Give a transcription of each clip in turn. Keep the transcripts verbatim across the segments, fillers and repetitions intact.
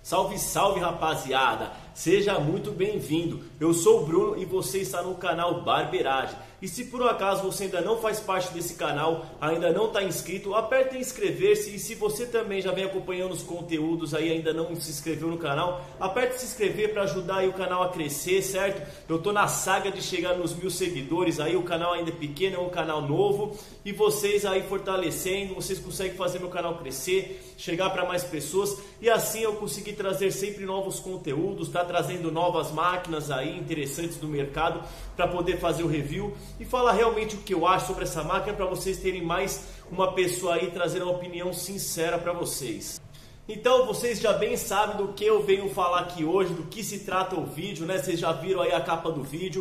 Salve, salve, rapaziada! Seja muito bem-vindo. Eu sou o Bruno e você está no canal Barbeiragem. E se por um acaso você ainda não faz parte desse canal, ainda não está inscrito, aperte em inscrever-se. E se você também já vem acompanhando os conteúdos aí, ainda não se inscreveu no canal, aperte se inscrever para ajudar aí o canal a crescer, certo? Eu tô na saga de chegar nos mil seguidores aí, o canal ainda é pequeno, é um canal novo. E vocês aí fortalecendo, vocês conseguem fazer meu canal crescer, chegar para mais pessoas. E assim eu consegui trazer sempre novos conteúdos, tá? Trazendo novas máquinas aí interessantes do mercado para poder fazer o review e falar realmente o que eu acho sobre essa máquina, para vocês terem mais uma pessoa aí trazendo uma opinião sincera para vocês. Então vocês já bem sabem do que eu venho falar aqui hoje, do que se trata o vídeo, né? Vocês já viram aí a capa do vídeo,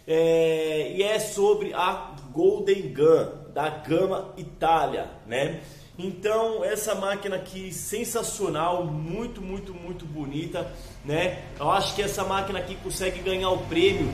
é... e é sobre a Golden Gun da gama Itália, né? Então essa máquina aqui sensacional, muito, muito, muito bonita, né? Eu acho que essa máquina aqui consegue ganhar o prêmio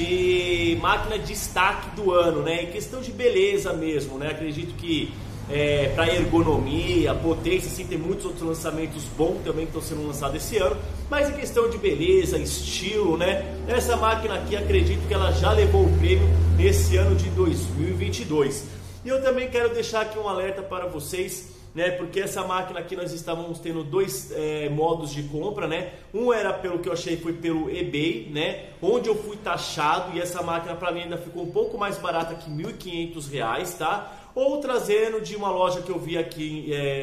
de máquina de destaque do ano, né? Em questão de beleza mesmo, né? Acredito que é, para ergonomia, potência, assim, tem muitos outros lançamentos bons também que estão sendo lançados esse ano, mas em questão de beleza, estilo, né? Essa máquina aqui, acredito que ela já levou o prêmio nesse ano de dois mil e vinte e dois. E eu também quero deixar aqui um alerta para vocês, né? Porque essa máquina aqui nós estávamos tendo dois é, modos de compra, né? Um era, pelo que eu achei, foi pelo eBay, né? Onde eu fui taxado, e essa máquina para mim ainda ficou um pouco mais barata que mil e quinhentos reais, tá? Ou trazendo de uma loja que eu vi aqui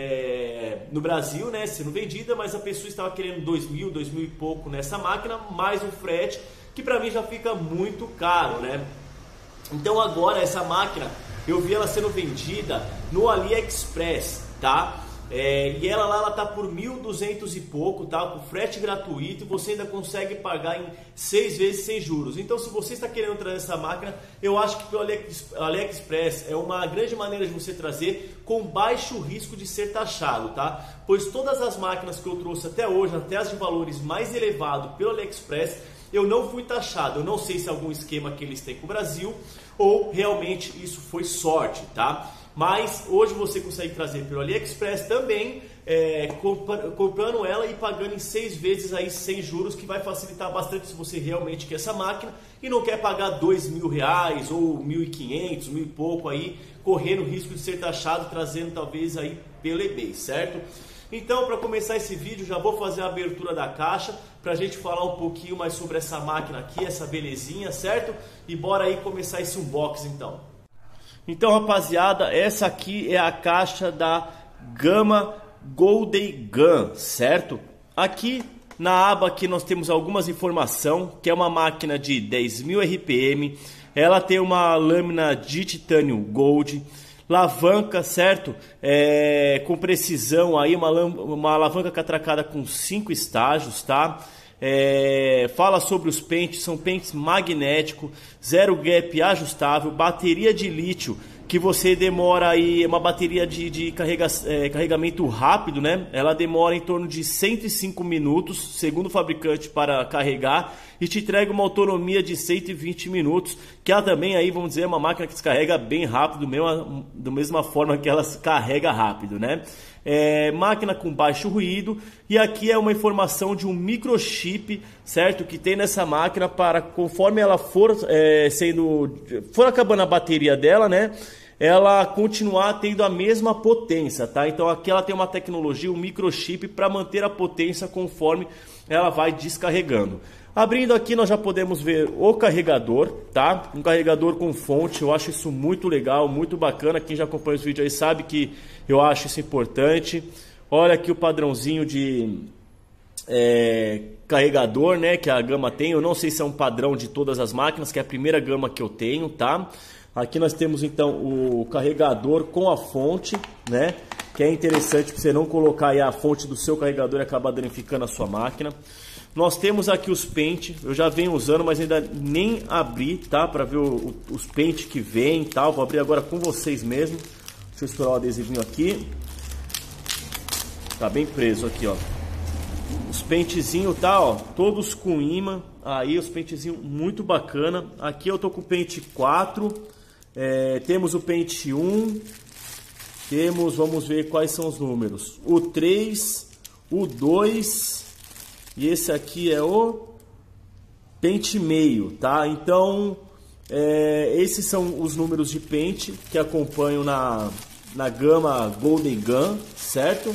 é, no Brasil, né? Sendo vendida, mas a pessoa estava querendo dois mil, dois mil e pouco nessa máquina, mais o frete, que para mim já fica muito caro, né? Então agora essa máquina, eu vi ela sendo vendida no AliExpress, tá? É, e ela lá, ela tá por mil e duzentos e pouco, tá? Com frete gratuito, e você ainda consegue pagar em seis vezes sem juros. Então, se você está querendo trazer essa máquina, eu acho que pelo AliExpress é uma grande maneira de você trazer com baixo risco de ser taxado, tá? Pois todas as máquinas que eu trouxe até hoje, até as de valores mais elevados pelo AliExpress, eu não fui taxado. Eu não sei se é algum esquema que eles têm com o Brasil ou realmente isso foi sorte, tá? Mas hoje você consegue trazer pelo AliExpress também, é, comprando ela e pagando em seis vezes aí sem juros, que vai facilitar bastante se você realmente quer essa máquina e não quer pagar dois mil reais ou mil e quinhentos, mil e pouco aí, correndo o risco de ser taxado, trazendo talvez aí pelo eBay, certo? Então, para começar esse vídeo, já vou fazer a abertura da caixa para a gente falar um pouquinho mais sobre essa máquina aqui, essa belezinha, certo? E bora aí começar esse unboxing então. Então, rapaziada, essa aqui é a caixa da gama Golden Gun, certo? Aqui na aba aqui nós temos algumas informações, que é uma máquina de dez mil R P M, ela tem uma lâmina de titânio Gold, alavanca, certo? É, com precisão aí, uma, uma alavanca catracada com cinco estágios, tá? É, fala sobre os pentes, são pentes magnéticos, zero gap ajustável, bateria de lítio, que você demora aí, uma bateria de, de carrega, é, carregamento rápido, né? Ela demora em torno de cento e cinco minutos, segundo o fabricante, para carregar, e te entrega uma autonomia de cento e vinte minutos, que ela também aí, vamos dizer, é uma máquina que descarrega bem rápido, mesmo, da mesma forma que ela carrega rápido, né? É, máquina com baixo ruído, e aqui é uma informação de um microchip, certo, que tem nessa máquina para, conforme ela for é, sendo, for acabando a bateria dela, né, ela continuar tendo a mesma potência, tá? Então aqui ela tem uma tecnologia, um microchip para manter a potência conforme ela vai descarregando. Abrindo aqui nós já podemos ver o carregador, tá? Um carregador com fonte, eu acho isso muito legal, muito bacana. Quem já acompanha os vídeos aí sabe que eu acho isso importante. Olha aqui o padrãozinho de é, carregador, né, que a gama tem. Eu não sei se é um padrão de todas as máquinas, que é a primeira gama que eu tenho, tá? Aqui nós temos então o carregador com a fonte, né? Que é interessante para você não colocar aí a fonte do seu carregador e acabar danificando a sua máquina. Nós temos aqui os pentes, eu já venho usando, mas ainda nem abri, tá? Para ver o, o, os pentes que vem e tal. Vou abrir agora com vocês mesmo. Deixa eu estourar o adesivinho aqui. Tá bem preso aqui, ó. Os pentezinhos, tá, ó, todos com imã. Aí os pentezinhos muito bacana. Aqui eu tô com o pente quatro. É, temos o pente um. Temos, vamos ver quais são os números. O três, o dois e esse aqui é o pente meio, tá? Então, é, esses são os números de pente que acompanham na, na gama Golden Gun, certo?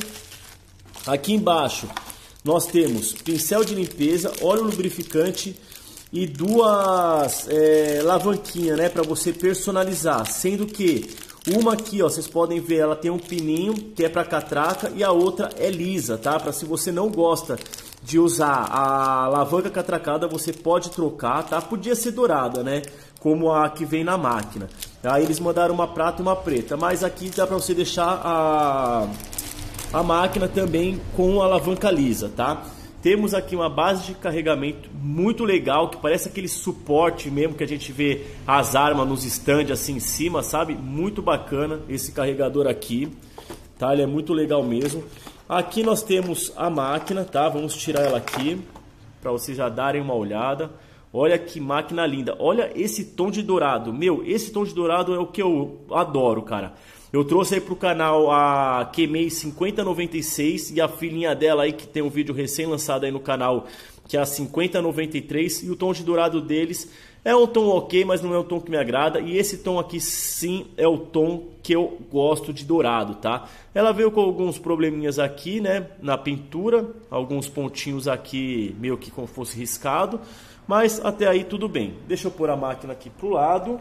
Aqui embaixo nós temos pincel de limpeza, óleo lubrificante e duas é, alavanquinhas, né, para você personalizar, sendo que uma aqui, ó, vocês podem ver, ela tem um pininho que é para catraca e a outra é lisa, tá? Para se você não gosta de usar a alavanca catracada, você pode trocar, tá? Podia ser dourada, né? Como a que vem na máquina. Aí eles mandaram uma prata e uma preta, mas aqui dá para você deixar a, a máquina também com a alavanca lisa, tá? Temos aqui uma base de carregamento muito legal, que parece aquele suporte mesmo que a gente vê as armas nos stands assim em cima, sabe? Muito bacana esse carregador aqui, tá? Ele é muito legal mesmo. Aqui nós temos a máquina, tá? Vamos tirar ela aqui para vocês já darem uma olhada. Olha que máquina linda. Olha esse tom de dourado. Meu, esse tom de dourado é o que eu adoro, cara. Eu trouxe aí pro canal a Kemei cinquenta noventa e seis e a filhinha dela aí que tem um vídeo recém lançado aí no canal, que é a cinquenta noventa e três, e o tom de dourado deles é um tom ok, mas não é um tom que me agrada, e esse tom aqui sim é o tom que eu gosto de dourado, tá? Ela veio com alguns probleminhas aqui, né, na pintura, alguns pontinhos aqui meio que como fosse riscado, mas até aí tudo bem. Deixa eu pôr a máquina aqui pro lado.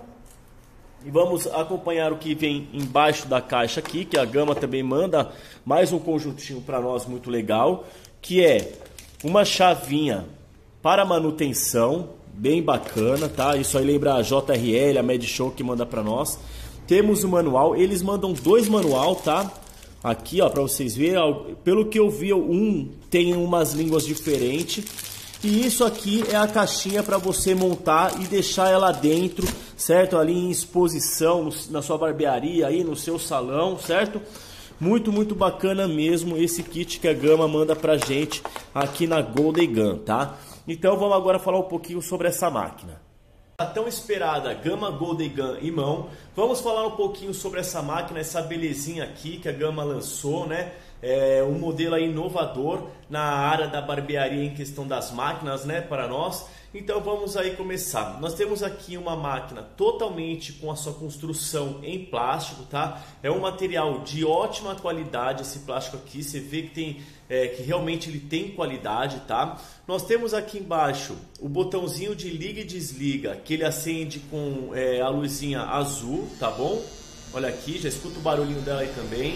E vamos acompanhar o que vem embaixo da caixa aqui, que a Gama também manda mais um conjuntinho para nós muito legal, que é uma chavinha para manutenção, bem bacana, tá? Isso aí lembra a J R L, a Medshow que manda para nós. Temos o manual, eles mandam dois manual, tá? Aqui, ó, para vocês verem, pelo que eu vi, um tem umas línguas diferentes. E isso aqui é a caixinha para você montar e deixar ela dentro, certo? Ali em exposição, na sua barbearia, aí no seu salão, certo? Muito, muito bacana mesmo esse kit que a Gama manda pra gente aqui na Golden Gun, tá? Então vamos agora falar um pouquinho sobre essa máquina. A tão esperada Gama Golden Gun em mão. Vamos falar um pouquinho sobre essa máquina, essa belezinha aqui que a Gama lançou, né? É um modelo aí inovador na área da barbearia em questão das máquinas, né, para nós. Então vamos aí começar. Nós temos aqui uma máquina totalmente com a sua construção em plástico, tá? É um material de ótima qualidade esse plástico aqui. Você vê que tem é, que realmente ele tem qualidade, tá? Nós temos aqui embaixo o botãozinho de liga e desliga, que ele acende com é, a luzinha azul, tá bom? Olha aqui, já escuta o barulhinho dela aí também.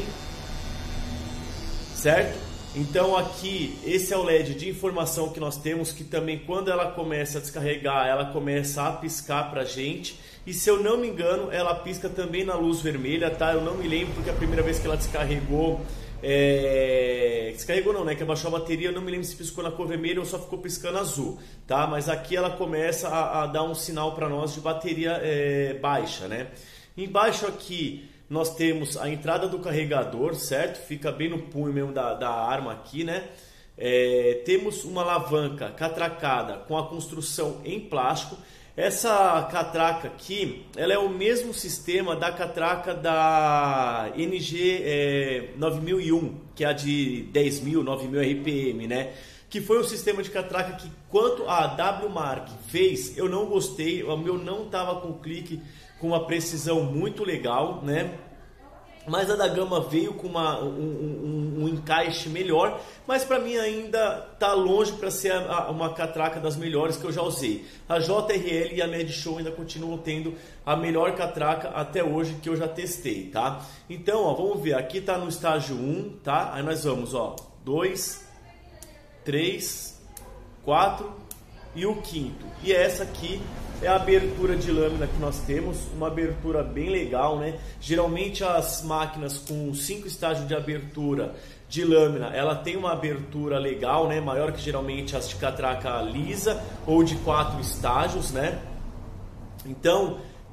Certo? Então aqui, esse é o L E D de informação que nós temos, que também quando ela começa a descarregar, ela começa a piscar pra gente. E se eu não me engano, ela pisca também na luz vermelha, tá? Eu não me lembro porque a primeira vez que ela descarregou, é... descarregou não, né? Que abaixou a bateria, eu não me lembro se piscou na cor vermelha ou só ficou piscando azul, tá? Mas aqui ela começa a, a dar um sinal para nós de bateria é, baixa, né? Embaixo aqui nós temos a entrada do carregador, certo? Fica bem no punho mesmo da, da arma aqui, né? É, temos uma alavanca catracada com a construção em plástico. Essa catraca aqui, ela é o mesmo sistema da catraca da N G é, nove mil e um, que é a de dez mil, nove mil R P M, né? Que foi um sistema de catraca que, quanto a W Mark fez, eu não gostei. O meu não estava com clique, com uma precisão muito legal, né? Mas a da Gama veio com uma, um, um, um encaixe melhor, mas para mim ainda tá longe para ser a, a, uma catraca das melhores que eu já usei. A J R L e a Medshow ainda continuam tendo a melhor catraca até hoje que eu já testei, tá? Então, ó, vamos ver, aqui tá no estágio um, tá? Aí nós vamos, ó, dois, três, quatro e o quinto. E essa aqui é a abertura de lâmina que nós temos, uma abertura bem legal, né? Geralmente as máquinas com cinco estágios de abertura de lâmina, ela tem uma abertura legal, né? Maior que geralmente as de catraca lisa ou de quatro estágios, né? Então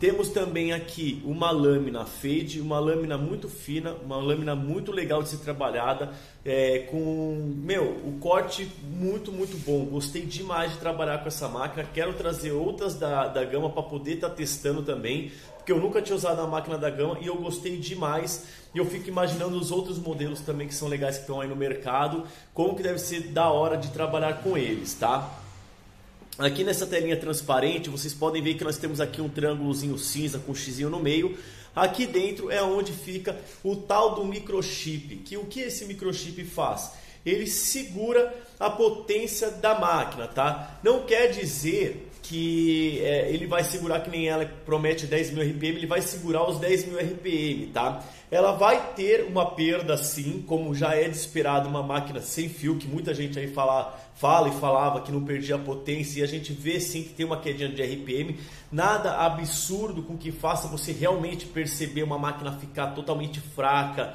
Temos também aqui uma lâmina fade, uma lâmina muito fina, uma lâmina muito legal de ser trabalhada, é, com, meu, o corte muito, muito bom. Gostei demais de trabalhar com essa máquina, quero trazer outras da, da gama para poder estar tá testando também, porque eu nunca tinha usado a máquina da gama e eu gostei demais. E eu fico imaginando os outros modelos também que são legais, que estão aí no mercado, como que deve ser da hora de trabalhar com eles, tá? Aqui nessa telinha transparente, vocês podem ver que nós temos aqui um triângulozinho cinza com um xizinho no meio. Aqui dentro é onde fica o tal do microchip. Que o que esse microchip faz? Ele segura a potência da máquina, tá? Não quer dizer que é, ele vai segurar que nem ela promete dez mil R P M, ele vai segurar os dez mil R P M, tá? Ela vai ter uma perda sim, como já é de esperado uma máquina sem fio, que muita gente aí fala, fala e falava que não perdia a potência, e a gente vê sim que tem uma quedinha de R P M, nada absurdo com que faça você realmente perceber uma máquina ficar totalmente fraca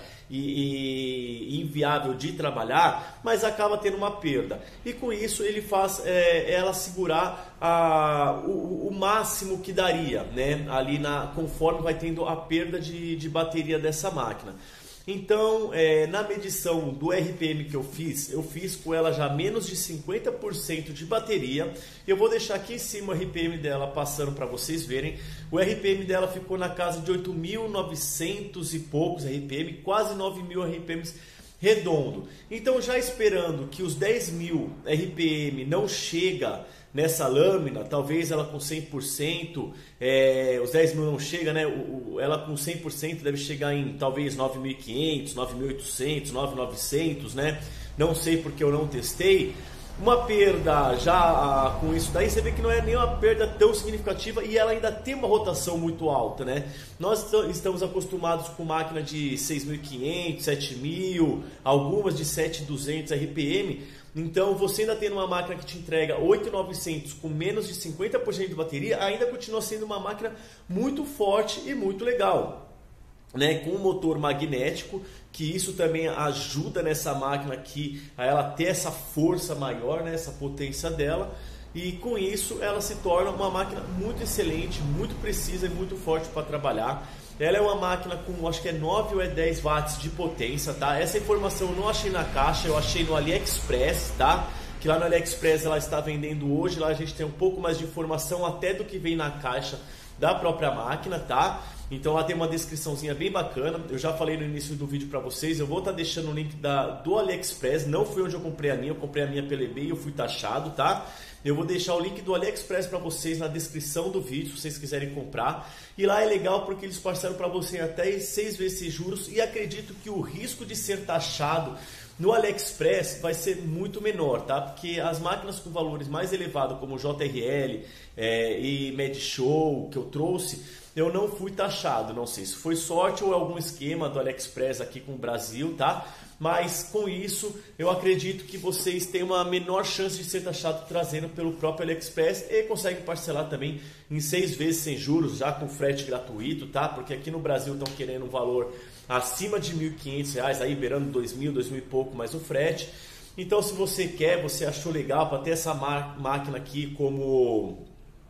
e, e inviável de trabalhar, mas acaba tendo uma perda. E com isso ele faz é, ela segurar a, o, o máximo que daria, né? Ali na, conforme vai tendo a perda de, de bateria dessa máquina. Então, é, na medição do R P M que eu fiz, eu fiz com ela já menos de cinquenta por cento de bateria. Eu vou deixar aqui em cima o R P M dela passando para vocês verem. O R P M dela ficou na casa de oito mil e novecentos e poucos R P M, quase nove mil R P Ms redondo. Então, já esperando que os dez mil R P M não chega nessa lâmina, talvez ela com cem por cento, é, os dez mil não chega, né? O, o, ela com cem por cento deve chegar em talvez nove mil e quinhentos, nove mil e oitocentos, nove mil e novecentos, né? Não sei porque eu não testei. Uma perda já com isso daí, você vê que não é nem uma perda tão significativa e ela ainda tem uma rotação muito alta, né? Nós estamos acostumados com máquina de seis mil e quinhentos, sete mil, algumas de sete mil e duzentos R P M. Então você ainda tendo uma máquina que te entrega oito mil e novecentos com menos de cinquenta por cento de bateria, ainda continua sendo uma máquina muito forte e muito legal, né? Com um motor magnético, que isso também ajuda nessa máquina aqui a ela ter essa força maior, né? Essa potência dela, e com isso ela se torna uma máquina muito excelente, muito precisa e muito forte para trabalhar. Ela é uma máquina com, acho que é nove ou é dez watts de potência, tá? Essa informação eu não achei na caixa, eu achei no AliExpress, tá? Que lá no AliExpress ela está vendendo hoje, lá a gente tem um pouco mais de informação até do que vem na caixa da própria máquina, tá? Então lá tem uma descriçãozinha bem bacana. Eu já falei no início do vídeo para vocês, eu vou estar tá deixando o link da, do AliExpress. Não foi onde eu comprei a minha, eu comprei a minha pela eBay e eu fui taxado, tá? Eu vou deixar o link do AliExpress para vocês na descrição do vídeo, se vocês quiserem comprar. E lá é legal porque eles parcelam para você até seis vezes sem juros, e acredito que o risco de ser taxado no AliExpress vai ser muito menor, tá? Porque as máquinas com valores mais elevados, como o J R L é, e MedShow que eu trouxe, eu não fui taxado. Não sei se foi sorte ou algum esquema do AliExpress aqui com o Brasil, tá? Mas com isso eu acredito que vocês têm uma menor chance de ser taxado trazendo pelo próprio AliExpress, e conseguem parcelar também em seis vezes sem juros, já com frete gratuito, tá? Porque aqui no Brasil estão querendo um valor acima de mil e quinhentos reais, aí beirando dois mil, dois mil e pouco mais o frete. Então, se você quer, você achou legal para ter essa máquina aqui como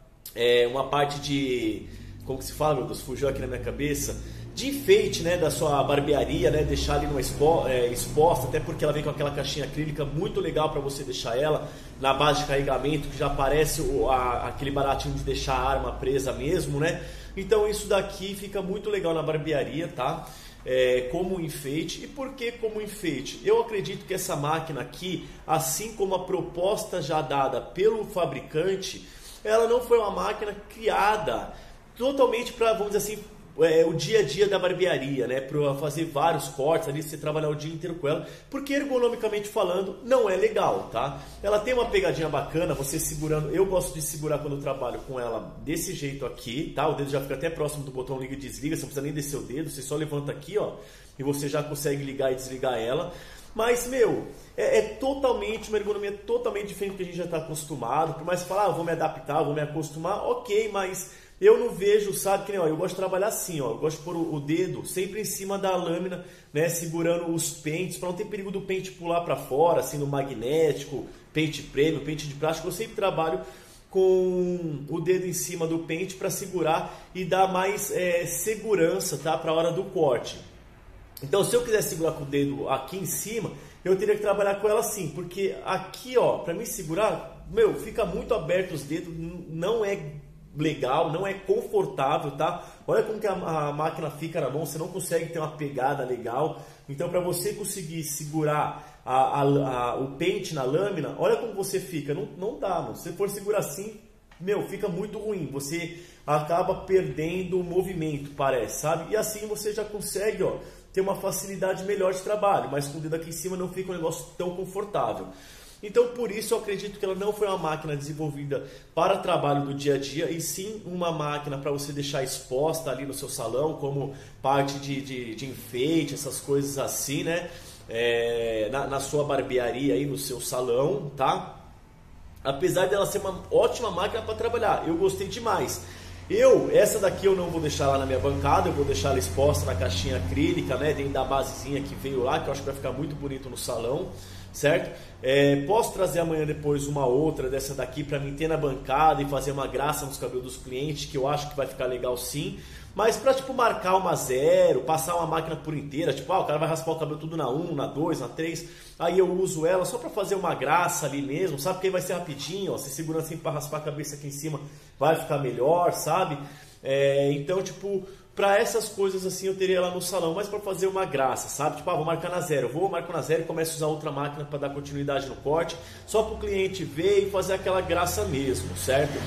é, uma parte de, como que se fala, meu Deus, fugiu aqui na minha cabeça, de enfeite, né, da sua barbearia, né, deixar ali numa expo, é, exposta, até porque ela vem com aquela caixinha acrílica muito legal para você deixar ela na base de carregamento, que já parece o, a, aquele baratinho de deixar a arma presa mesmo, né? Então isso daqui fica muito legal na barbearia, tá? É, como enfeite. E por que como enfeite? Eu acredito que essa máquina aqui, assim como a proposta já dada pelo fabricante, ela não foi uma máquina criada totalmente para, vamos dizer assim, é, o dia a dia da barbearia, né? Para fazer vários cortes ali, você trabalhar o dia inteiro com ela, porque ergonomicamente falando não é legal, tá? Ela tem uma pegadinha bacana, você segurando, eu gosto de segurar quando eu trabalho com ela desse jeito aqui, tá? O dedo já fica até próximo do botão liga e desliga, você não precisa nem descer o dedo, você só levanta aqui, ó, e você já consegue ligar e desligar ela. Mas, meu, é, é totalmente, uma ergonomia totalmente diferente do que a gente já está acostumado. Por mais que falar, ah, eu vou me adaptar, eu vou me acostumar, ok, mas eu não vejo, sabe, que nem, ó, eu gosto de trabalhar assim, ó, eu gosto de pôr o, o dedo sempre em cima da lâmina, né, segurando os pentes, para não ter perigo do pente pular para fora, assim, no magnético, pente premium, pente de plástico. Eu sempre trabalho com o dedo em cima do pente para segurar e dar mais é, segurança, tá, para a hora do corte. Então, se eu quiser segurar com o dedo aqui em cima, eu teria que trabalhar com ela assim, porque aqui, ó, para mim segurar, meu, fica muito aberto os dedos, não é legal, não é confortável, tá? Olha como que a, a máquina fica na mão, você não consegue ter uma pegada legal. Então, para você conseguir segurar a, a, a, o pente na lâmina, olha como você fica, não, não dá, mano. Se você for segurar assim, meu, fica muito ruim, você acaba perdendo o movimento, parece, sabe? E assim você já consegue, ó, ter uma facilidade melhor de trabalho, mas com o dedo aqui em cima não fica um negócio tão confortável. Então, por isso, eu acredito que ela não foi uma máquina desenvolvida para trabalho do dia a dia, e sim uma máquina para você deixar exposta ali no seu salão, como parte de, de, de enfeite, essas coisas assim, né? É, na, na sua barbearia aí, no seu salão, tá? Apesar dela ser uma ótima máquina para trabalhar, eu gostei demais. Eu, essa daqui eu não vou deixar lá na minha bancada, eu vou deixar ela exposta na caixinha acrílica, né? Dentro da basezinha que veio lá, que eu acho que vai ficar muito bonito no salão. Certo? É, posso trazer amanhã depois uma outra dessa daqui para mim ter na bancada e fazer uma graça nos cabelos dos clientes, que eu acho que vai ficar legal sim. Mas para tipo marcar uma zero, passar uma máquina por inteira, tipo, ah, o cara vai raspar o cabelo tudo na um, na dois, na três, aí eu uso ela só para fazer uma graça ali mesmo, sabe? Porque aí vai ser rapidinho, ó, você segura assim para raspar a cabeça aqui em cima, vai ficar melhor, sabe? É, então, tipo, para essas coisas assim eu teria ela no salão, mas para fazer uma graça, sabe? Tipo, ah, vou marcar na zero, vou marcar na zero e começo a usar outra máquina para dar continuidade no corte, só para o cliente ver e fazer aquela graça mesmo, certo?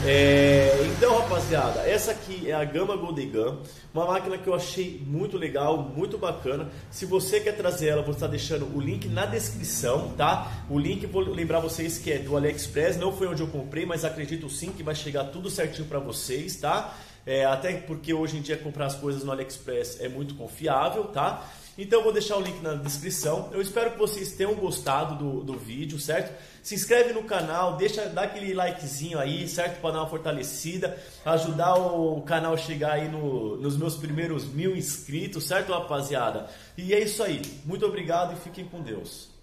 É, então, rapaziada, essa aqui é a Gama Golden Gun, uma máquina que eu achei muito legal, muito bacana. Se você quer trazer ela, vou estar deixando o link na descrição, tá? O link, vou lembrar vocês que é do AliExpress, não foi onde eu comprei, mas acredito sim que vai chegar tudo certinho para vocês, tá? É, até porque hoje em dia comprar as coisas no AliExpress é muito confiável, tá? Então eu vou deixar o link na descrição. Eu espero que vocês tenham gostado do, do vídeo, certo? Se inscreve no canal, deixa, dá aquele likezinho aí, certo? Para dar uma fortalecida, ajudar o canal a chegar aí no, nos meus primeiros mil inscritos, certo, rapaziada? E é isso aí. Muito obrigado e fiquem com Deus.